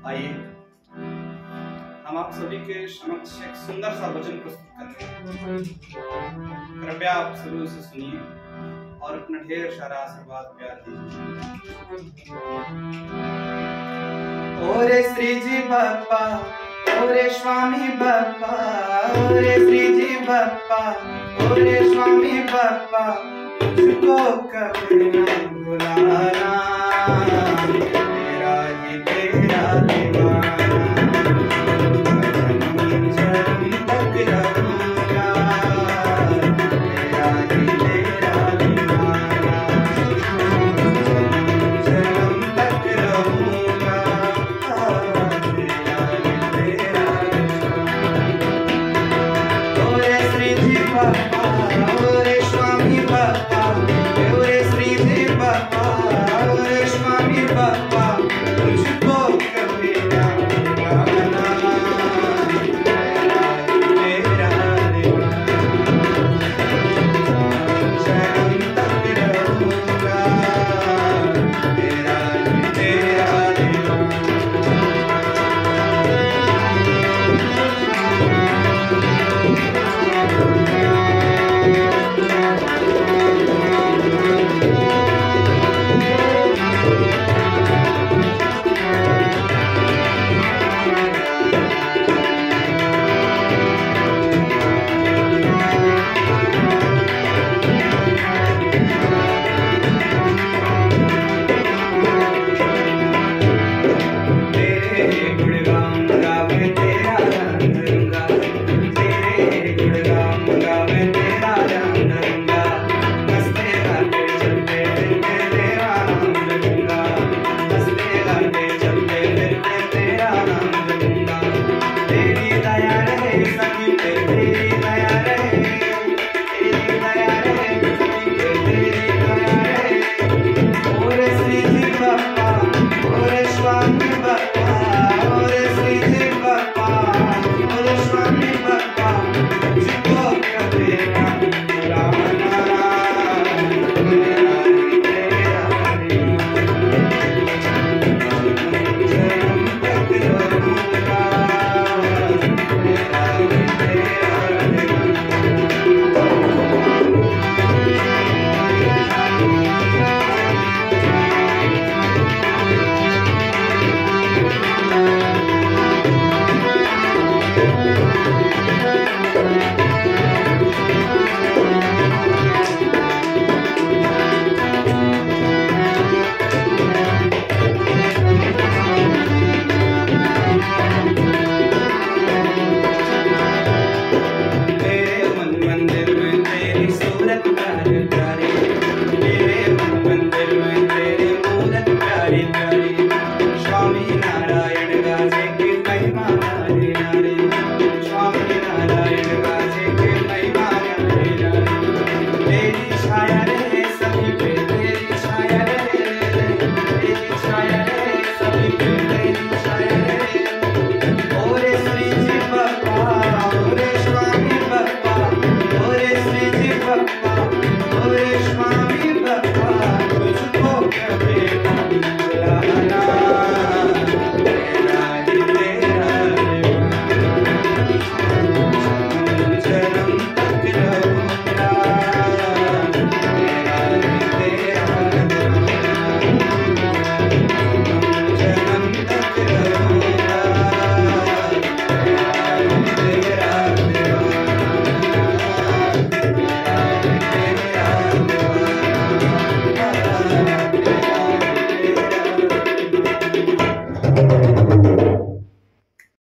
आइए हम आप सभी के समक्ष एक सुंदर सा वचन प्रस्तुत कर रहे हैं। कृपया आप सभी उसे सुनिए और अपना ढेर सारा आशीर्वाद प्यार दीजिए। ओरे श्री जी बाप्पा, ओरे स्वामी बाप्पा, ओरे श्री जी बाप्पा, ओरे स्वामी बाप्पा, तुझको कभी न भुलाना, तेरा ही तेरा दीवाना, जन्म तक रहूंगा, तेरा ही तेरा दीवाना, जन्म तक रहूंगा, तेरा ही तेरा दीवाना। ओरे श्री जी बाप्पा, ओरे स्वामी बाप्पा, ओरे श्री जी बाप्पा, ओरे स्वामी बाप्पा, तुझको कभी ना भुलाना, तेरा दीवाना, जन्म तक रहूंगा, तेरा तेरा दीवाना। तेरे गुणगान गावे तेरा रंग रंगा, तेरे गुणगान गावे तेरा रंग रंगा, हंसते गाते चलते फिरते तेरा नाम लूंगा, हंसते गाते चलते फिरते तेरा नाम लूंगा। तेरी दया रहे सभी पे, तेरी दया रहे, तेरी दया रहे सभी पे, तेरी दया रहे। ओरे श्री जी बाप्पा, ओरे स्वामी बाप्पा, ओरे